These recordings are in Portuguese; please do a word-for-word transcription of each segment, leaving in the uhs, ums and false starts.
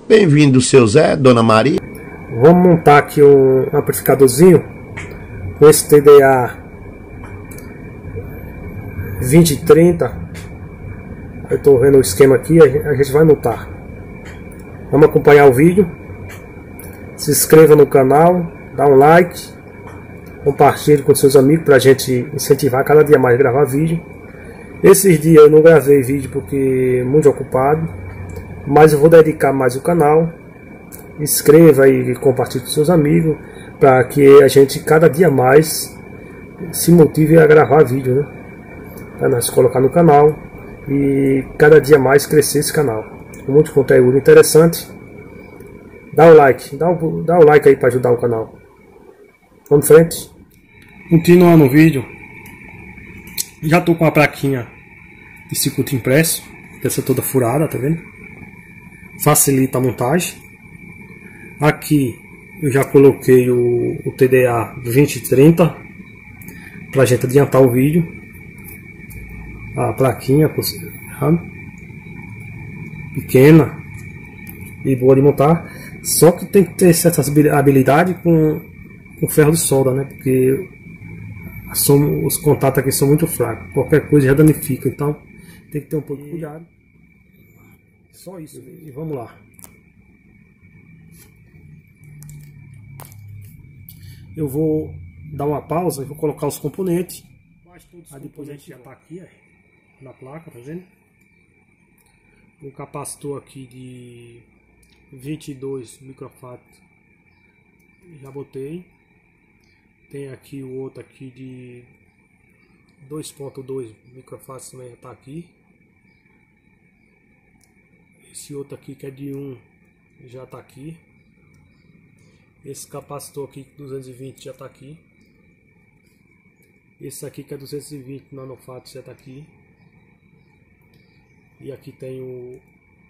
Bem-vindo, seu Zé, Dona Maria. Vamos montar aqui um amplificadorzinho com esse T D A vinte trinta. Eu estou vendo o esquema aqui, a gente vai montar. Vamos acompanhar o vídeo. Se inscreva no canal, dá um like, compartilhe com seus amigos para a gente incentivar cada dia mais a gravar vídeo. Esses dias eu não gravei vídeo porque muito ocupado, mas eu vou dedicar mais o canal. Inscreva e compartilhe com seus amigos para que a gente cada dia mais se motive a gravar vídeo, né? Para nós colocar no canal e cada dia mais crescer esse canal com muito conteúdo interessante. Dá o like, dá o, dá o like aí para ajudar o canal. Vamos em frente. Continuando o vídeo, já estou com a plaquinha de circuito impresso, essa toda furada, tá vendo? Facilita a montagem. Aqui eu já coloquei o, o T D A vinte trinta para a gente adiantar o vídeo. A plaquinha pequena e boa de montar, só que tem que ter certa habilidade com, com ferro de solda, né? Porque são, os contatos aqui são muito fracos, qualquer coisa já danifica, então tem que ter um pouco de cuidado. Só isso, e vamos lá. Eu vou dar uma pausa e vou colocar os componentes. Aí depois a gente já está aqui, ó, na placa, tá vendo? Um capacitor aqui de vinte e dois microfarad, já botei. Tem aqui o outro aqui de dois ponto dois microfarad, também já está aqui. Esse outro aqui que é de um já está aqui. Esse capacitor aqui duzentos e vinte já está aqui. Esse aqui que é duzentos e vinte nanofarad já está aqui. E aqui tem o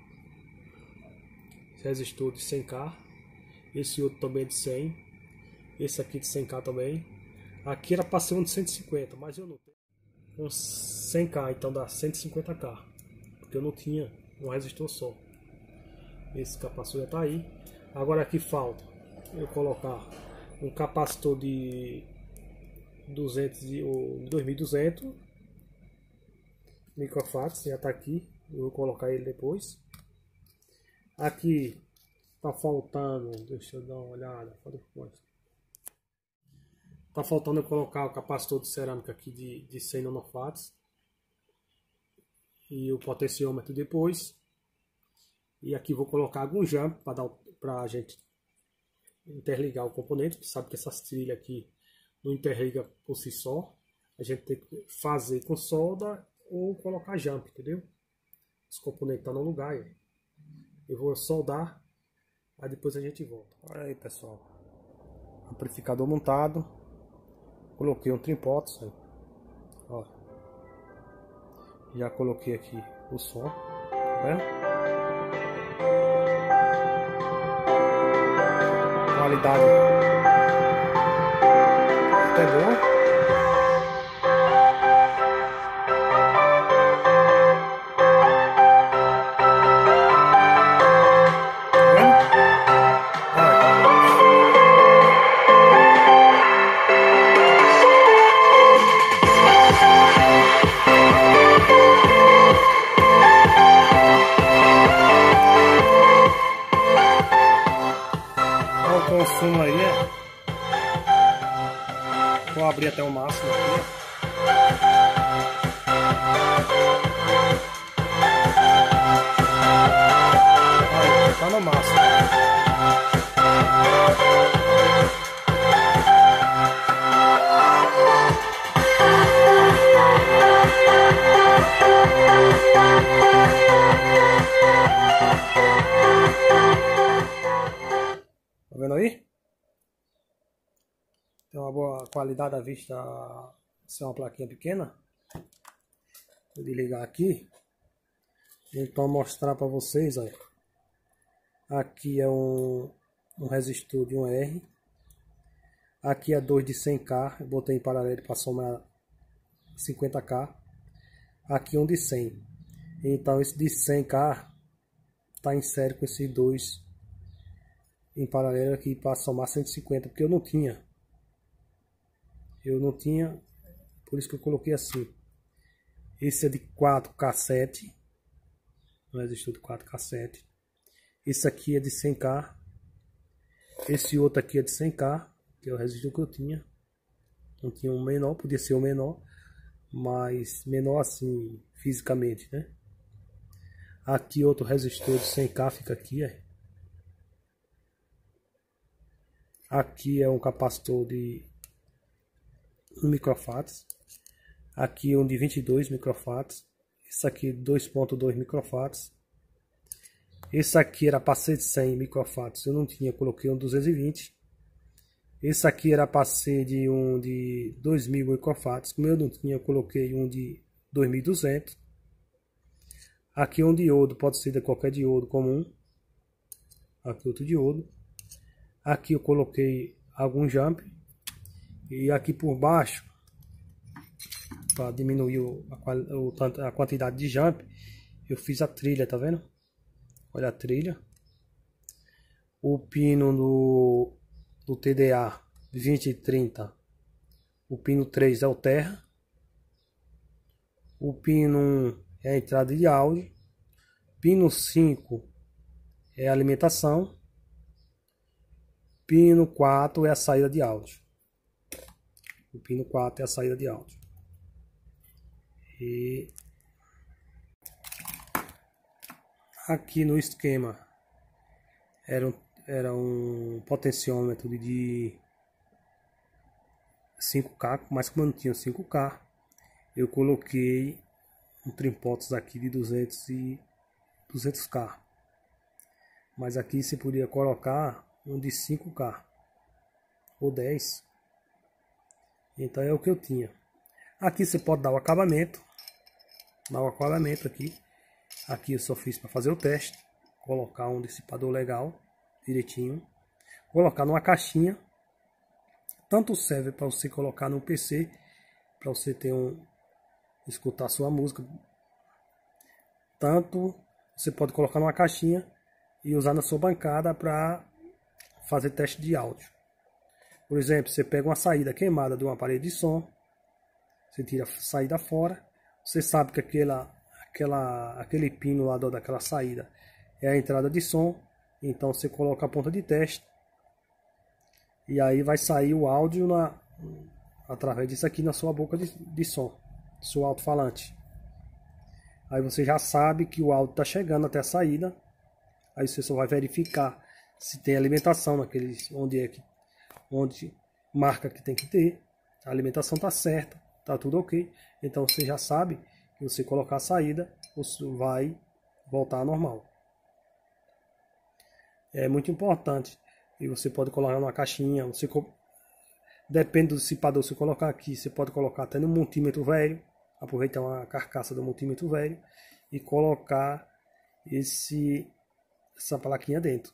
resistor de cem K. Esse outro também é de cem. Esse aqui de cem K também. Aqui era para ser um de cento e cinquenta, mas eu não tenho. Com cem K, então dá cento e cinquenta K. Porque eu não tinha um resistor só. Esse capacitor já está aí. Agora aqui falta eu colocar um capacitor de duzentos ou dois mil e duzentos microfarad, já está aqui. Eu vou colocar ele depois. Aqui tá faltando, deixa eu dar uma olhada, tá faltando eu colocar o capacitor de cerâmica aqui de, de cem nanofarads e o potenciômetro depois. E aqui vou colocar algum jump para dar para a gente interligar o componente. Você sabe que essas trilhas aqui não interliga por si só, a gente tem que fazer com solda ou colocar jump, entendeu? Os componentes estão no lugar aí. Eu vou soldar, aí depois a gente volta. Olha aí, pessoal, amplificador montado. Coloquei um tripods aí. Ó, já coloquei aqui o som, tá vendo? Qualidade até boa. O consumo aí, vou abrir até o máximo aqui. Aí, tá no máximo. Tá vendo aí? Tem uma boa qualidade à vista, se é uma plaquinha pequena. Vou desligar aqui. Então mostrar para vocês, olha. Aqui é um, um resistor de um R. Aqui é dois de cem K. Eu botei em paralelo para somar cinquenta K. Aqui um de cem. Então esse de cem K está em série com esses dois em paralelo aqui para somar cento e cinquenta, porque eu não tinha. Eu não tinha, por isso que eu coloquei assim. Esse é de quatro K sete, um resistor de quatro K sete. Esse aqui é de cem K. Esse outro aqui é de cem K, que é o resistor que eu tinha. Não tinha um menor, podia ser o menor, mas menor assim, fisicamente, né? Aqui outro resistor de cem K fica aqui, é. Aqui é um capacitor de um microfarads. Aqui um de vinte e dois microfarads. Esse aqui dois ponto dois microfarads. Esse aqui era para ser de cem microfarads, eu não tinha, coloquei um duzentos e vinte. Esse aqui era para ser de um de dois mil microfarads, como eu não tinha, eu coloquei um de dois mil e duzentos. Aqui um diodo, pode ser de qualquer diodo comum. Aqui outro diodo. Aqui eu coloquei algum jump. E aqui por baixo, para diminuir o, a, a quantidade de jump, eu fiz a trilha, tá vendo? Olha a trilha. O pino do, do T D A vinte e trinta. O pino três é o terra. O pino um é a entrada de áudio. Pino cinco é a alimentação. Pino quatro é a saída de áudio. O pino quatro é a saída de áudio. E aqui no esquema era um, era um potenciômetro de cinco K, mas como eu não tinha cinco K, eu coloquei um trimpotos aqui de duzentos e duzentos K. Mas aqui você podia colocar um de cinco K ou dez. Então é o que eu tinha. Aqui você pode dar o acabamento. Dar o acabamento aqui. Aqui eu só fiz para fazer o teste. Colocar um dissipador legal, direitinho. Colocar numa caixinha. Tanto serve para você colocar no P C, para você ter um escutar sua música. Tanto você pode colocar numa caixinha e usar na sua bancada para fazer teste de áudio. Por exemplo, você pega uma saída queimada de um aparelho de som, você tira a saída fora, você sabe que aquela, aquela, aquele pino lá daquela saída é a entrada de som, então você coloca a ponta de teste e aí vai sair o áudio na, através disso aqui na sua boca de, de som, seu alto-falante. Aí você já sabe que o áudio está chegando até a saída, aí você só vai verificar se tem alimentação naqueles onde é que onde marca que tem que ter, a alimentação está certa, tá tudo ok, então você já sabe que você colocar a saída, você vai voltar ao normal. É muito importante, e você pode colocar numa caixinha, você depende do dissipador, se colocar aqui, você pode colocar até no multímetro velho, aproveitar uma carcaça do multímetro velho e colocar esse essa plaquinha dentro.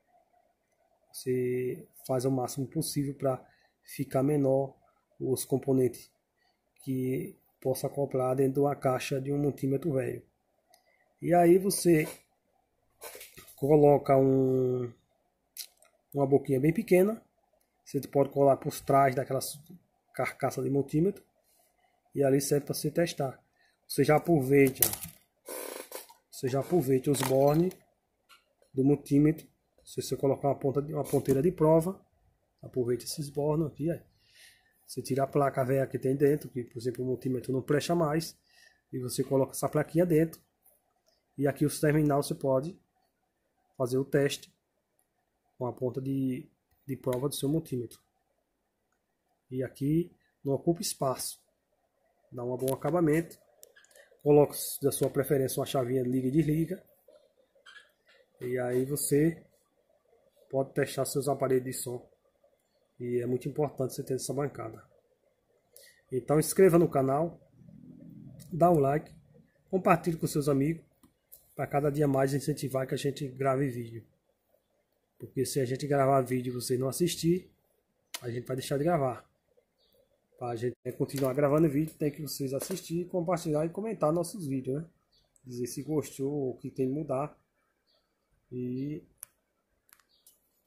Você faz o máximo possível para ficar menor os componentes que possa acoplar dentro de uma caixa de um multímetro velho. E aí você coloca um, uma boquinha bem pequena. Você pode colar por trás daquela carcaça de multímetro. E ali serve para você testar. Você já aproveita, você já aproveita os bornes do multímetro. Se você colocar uma, ponta, uma ponteira de prova, aproveita esses bornos aqui. Aí. Você tira a placa velha que tem dentro, que por exemplo o multímetro não presta mais, e você coloca essa plaquinha dentro. E aqui o terminal você pode fazer o teste com a ponta de, de prova do seu multímetro. E aqui não ocupa espaço, dá um bom acabamento. Coloca da sua preferência uma chavinha de liga e desliga. E aí você pode testar seus aparelhos de som. E é muito importante você ter essa bancada. Então inscreva no canal, dá um like, compartilhe com seus amigos, para cada dia mais incentivar que a gente grave vídeo. Porque se a gente gravar vídeo e você não assistir, a gente vai deixar de gravar. Para a gente continuar gravando vídeo, tem que vocês assistir, compartilhar e comentar nossos vídeos, né? Dizer se gostou, o que tem que mudar. E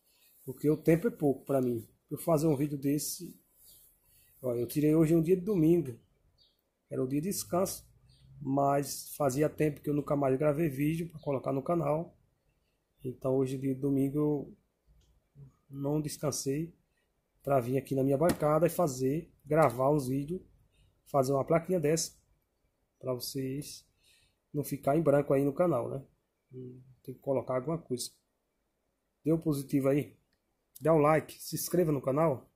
Porque o tempo é pouco para mim. Eu fazer um vídeo desse. Ó, eu tirei hoje um dia de domingo. Era o dia de descanso. Mas fazia tempo que eu nunca mais gravei vídeo para colocar no canal. Então hoje de domingo eu não descansei para vir aqui na minha bancada e fazer, gravar os vídeos, fazer uma plaquinha dessa para vocês não ficar em branco aí no canal, né? Tem que colocar alguma coisa. Deu positivo aí? Dá um like, se inscreva no canal.